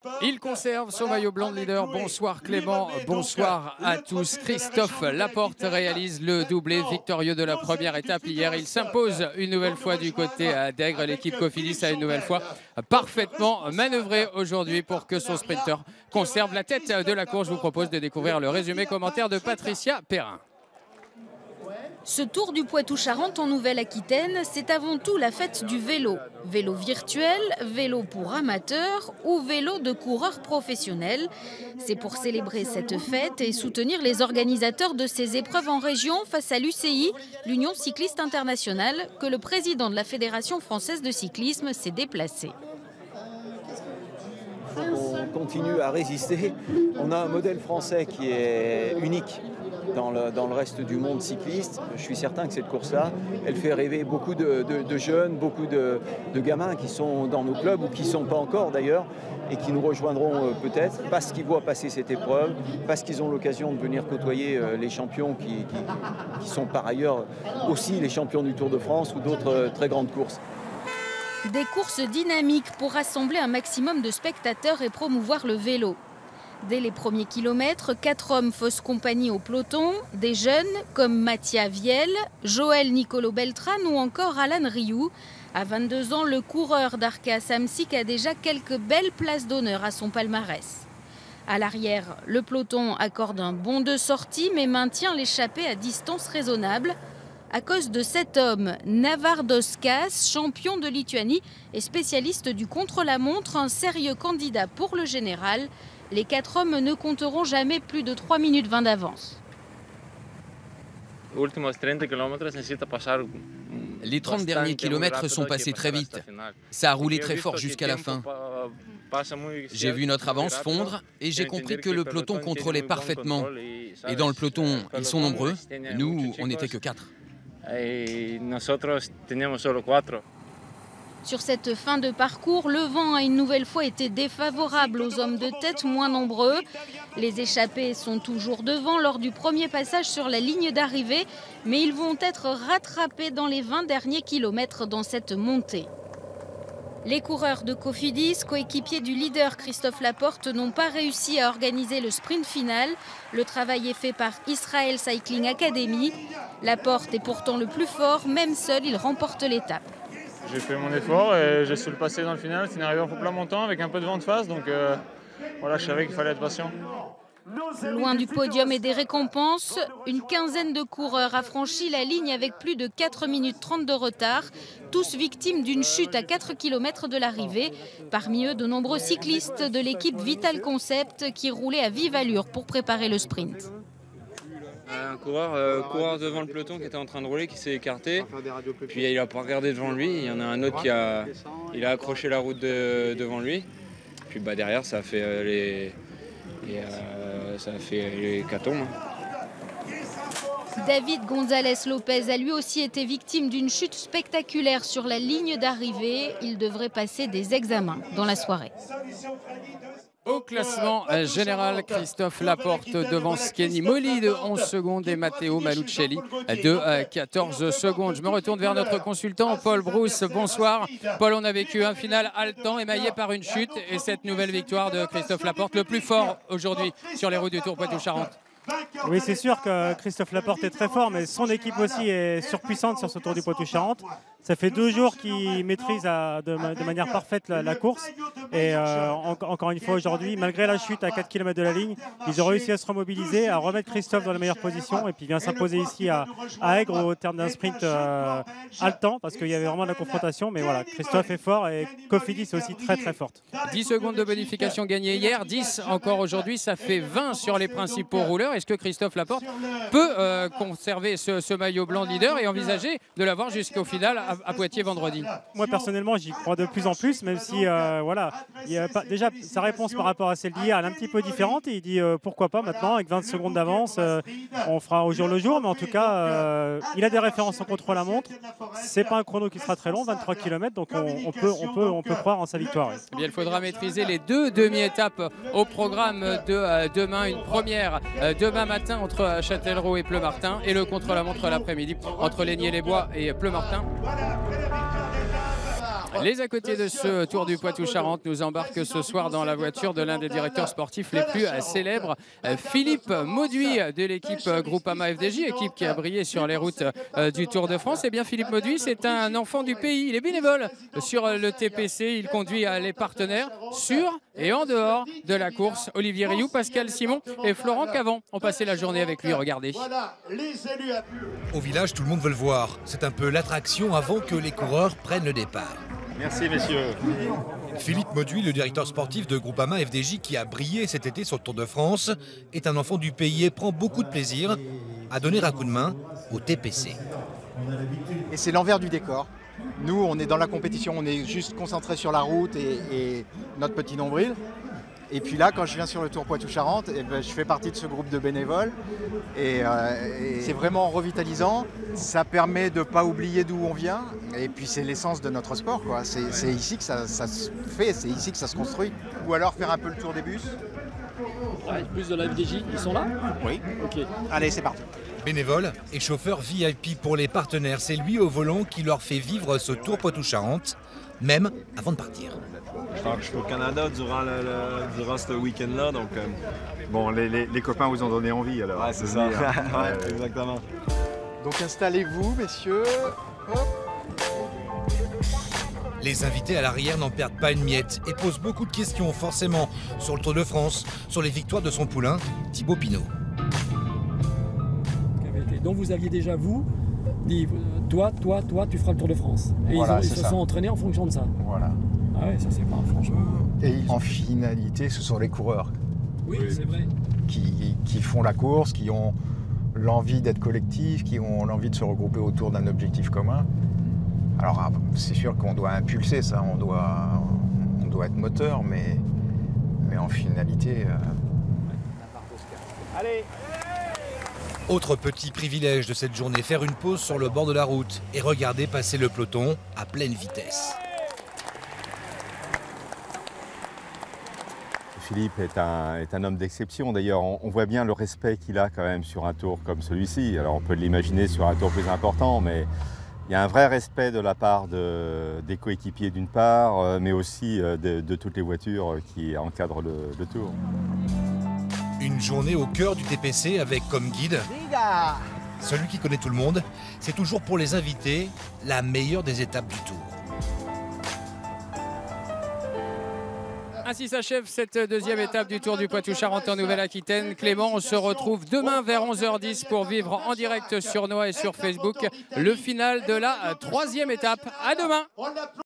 Il conserve son maillot blanc de leader. Bonsoir Clément, bonsoir à tous. Christophe Laporte réalise le doublé victorieux de la première étape hier. Il s'impose une nouvelle fois du côté d'Aigre. L'équipe Cofidis a une nouvelle fois parfaitement manœuvré aujourd'hui pour que son sprinter conserve la tête de la course. Je vous propose de découvrir le résumé commentaire de Patricia Perrin. Ce Tour du Poitou-Charentes en Nouvelle-Aquitaine, c'est avant tout la fête du vélo. Vélo virtuel, vélo pour amateurs ou vélo de coureurs professionnels. C'est pour célébrer cette fête et soutenir les organisateurs de ces épreuves en région face à l'UCI, l'Union cycliste internationale, que le président de la Fédération française de cyclisme s'est déplacé. On continue à résister. On a un modèle français qui est unique dans le reste du monde cycliste. Je suis certain que cette course-là, elle fait rêver beaucoup de jeunes, beaucoup de gamins qui sont dans nos clubs ou qui ne sont pas encore d'ailleurs et qui nous rejoindront peut-être parce qu'ils voient passer cette épreuve, parce qu'ils ont l'occasion de venir côtoyer les champions qui sont par ailleurs aussi les champions du Tour de France ou d'autres très grandes courses. Des courses dynamiques pour rassembler un maximum de spectateurs et promouvoir le vélo. Dès les premiers kilomètres, 4 hommes fausse compagnie au peloton, des jeunes comme Mathia Viel, Joël Nicolo Beltrán ou encore Alan Rioux. À 22 ans, le coureur d'Arca Samsic a déjà quelques belles places d'honneur à son palmarès. À l'arrière, le peloton accorde un bond de sortie mais maintient l'échappée à distance raisonnable. À cause de cet homme, Navardoskas, champion de Lituanie et spécialiste du contre-la-montre, un sérieux candidat pour le général. Les 4 hommes ne compteront jamais plus de 3 minutes 20 d'avance. Les 30 derniers kilomètres sont passés très vite. Ça a roulé très fort jusqu'à la fin. J'ai vu notre avance fondre et j'ai compris que le peloton contrôlait parfaitement. Et dans le peloton, ils sont nombreux. Nous, on n'était que 4. Sur cette fin de parcours, le vent a une nouvelle fois été défavorable aux hommes de tête moins nombreux. Les échappés sont toujours devant lors du premier passage sur la ligne d'arrivée, mais ils vont être rattrapés dans les 20 derniers kilomètres dans cette montée. Les coureurs de Cofidis, coéquipiers du leader Christophe Laporte, n'ont pas réussi à organiser le sprint final. Le travail est fait par Israel Cycling Academy. Laporte est pourtant le plus fort, même seul, il remporte l'étape. J'ai fait mon effort et j'ai su le passer dans le final. C'est une arrivée en plat montant avec un peu de vent de face, donc voilà, je savais qu'il fallait être patient. Loin du podium et des récompenses, une quinzaine de coureurs a franchi la ligne avec plus de 4 minutes 30 de retard, tous victimes d'une chute à 4 km de l'arrivée. Parmi eux, de nombreux cyclistes de l'équipe Vital Concept qui roulaient à vive allure pour préparer le sprint. Un coureur devant le peloton qui était en train de rouler, qui s'est écarté, puis il n'a pas regardé devant lui, il y en a un autre qui a accroché la route devant lui, puis derrière ça a fait les hécatombes. David González Lopez a lui aussi été victime d'une chute spectaculaire sur la ligne d'arrivée. Il devrait passer des examens dans la soirée. Au classement général, Christophe Laporte devant Skéni Molly de 11 secondes et Matteo Malucelli de 14 secondes. Je me retourne vers notre consultant Paul Brousse. Bonsoir. Paul, on a vécu un final haletant émaillé par une chute et cette nouvelle victoire de Christophe Laporte, le plus fort aujourd'hui sur les routes du Tour Poitou-Charentes. Oui, c'est sûr que Christophe Laporte est très fort, mais son équipe aussi est surpuissante sur ce Tour du Poitou-Charentes. Ça fait 2 jours qu'il maîtrise de manière parfaite la course. Et encore une fois aujourd'hui, malgré la chute à 4 km de la ligne, ils ont réussi à se remobiliser, à remettre Christophe dans les meilleures positions et puis vient s'imposer ici à Aigre au terme d'un sprint haletant parce qu'il y avait vraiment de la confrontation. Mais voilà, Christophe est fort et Cofidis est aussi très très forte. 10 secondes de bonification gagnée hier, 10 encore aujourd'hui, ça fait 20 sur les principaux rouleurs. Est-ce que Christophe Laporte peut conserver ce maillot blanc leader et envisager de l'avoir jusqu'au final à Poitiers vendredi? Moi personnellement j'y crois de plus en plus, même si voilà, il y a pas, déjà sa réponse par rapport à celle d'hier elle est un petit peu différente et il dit pourquoi pas maintenant avec 20 secondes d'avance, on fera au jour le jour, mais en tout cas il a des références en contre-la-montre, c'est pas un chrono qui sera très long, 23 km, donc on peut croire en sa victoire. Oui. Eh bien, il faudra maîtriser les 2 demi-étapes au programme de demain, une première demain matin entre Châtellerault et Pleumartin et le contre-la-montre l'après-midi entre Lénier-les-Bois et Pleumartin. Les à côté de ce Tour du Poitou-Charentes nous embarquent ce soir dans la voiture de l'un des directeurs sportifs les plus célèbres, Philippe Mauduit de l'équipe Groupama FDJ, équipe qui a brillé sur les routes du Tour de France. Eh bien, Philippe Mauduit, c'est un enfant du pays. Il est bénévole sur le TPC. Il conduit les partenaires sur et en dehors de la course. Olivier Rioux, Pascal Simon et Florent Cavant ont passé la journée avec lui. Regardez. Au village, tout le monde veut le voir. C'est un peu l'attraction avant que les coureurs prennent le départ. Merci, messieurs. Philippe Mauduit, le directeur sportif de Groupama FDJ qui a brillé cet été sur le Tour de France, est un enfant du pays et prend beaucoup de plaisir à donner un coup de main au TPC. Et c'est l'envers du décor. Nous, on est dans la compétition, on est juste concentré sur la route et notre petit nombril. Et puis là, quand je viens sur le Tour Poitou-Charentes, je fais partie de ce groupe de bénévoles. Et c'est vraiment revitalisant. Ça permet de ne pas oublier d'où on vient. Et puis c'est l'essence de notre sport, quoi. C'est ici que ça se fait, c'est ici que ça se construit. Ou alors faire un peu le tour des bus. Ouais, plus de la FDJ, ils sont là? Oui. Ok. Allez, c'est parti. Bénévole et chauffeur VIP pour les partenaires, c'est lui au volant qui leur fait vivre ce Tour Poitou-Charentes, même avant de partir. Je suis au Canada durant ce week-end-là, donc bon, les copains vous ont donné envie alors. Ouais, c'est ça. Ouais, exactement. Donc installez-vous, messieurs. Hop. Les invités à l'arrière n'en perdent pas une miette et posent beaucoup de questions, forcément, sur le Tour de France, sur les victoires de son poulain, Thibaut Pinot. Donc vous aviez déjà, vous, dit, toi, tu feras le Tour de France. Et voilà, ils se sont entraînés en fonction de ça. Voilà. Ah ouais, ça c'est pas franchement. Et en finalité, ce sont les coureurs. Oui, c'est vrai. Qui font la course, qui ont l'envie d'être collectifs, qui ont l'envie de se regrouper autour d'un objectif commun. Alors c'est sûr qu'on doit impulser ça, on doit être moteur, mais en finalité... Allez! Autre petit privilège de cette journée, faire une pause sur le bord de la route et regarder passer le peloton à pleine vitesse. Philippe est un homme d'exception. D'ailleurs, on voit bien le respect qu'il a quand même sur un tour comme celui-ci. Alors on peut l'imaginer sur un tour plus important, mais il y a un vrai respect de la part des coéquipiers d'une part, mais aussi de toutes les voitures qui encadrent le tour. Une journée au cœur du TPC avec comme guide celui qui connaît tout le monde. C'est toujours pour les invités la meilleure des étapes du Tour. Ainsi s'achève cette deuxième étape du Tour du Poitou-Charentes en Nouvelle-Aquitaine. Clément, on se retrouve demain vers 11h10 pour vivre en direct sur Noah et sur Facebook le final de la troisième étape. À demain!